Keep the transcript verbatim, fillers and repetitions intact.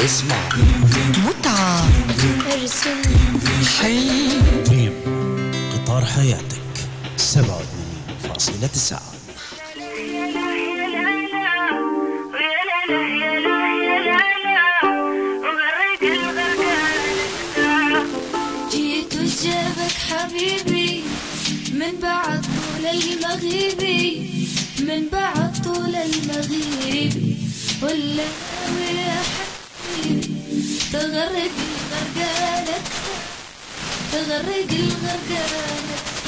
اسمع متعة ارسل حي دريم قطار حياتك سبعة وثمانين فاصلة تسعة. جيت وجابك حبيبي من بعد طول المغيبي من بعد طول المغيبي ولا يا حبيبي تغرق الغرقانة تغرق الغرقانة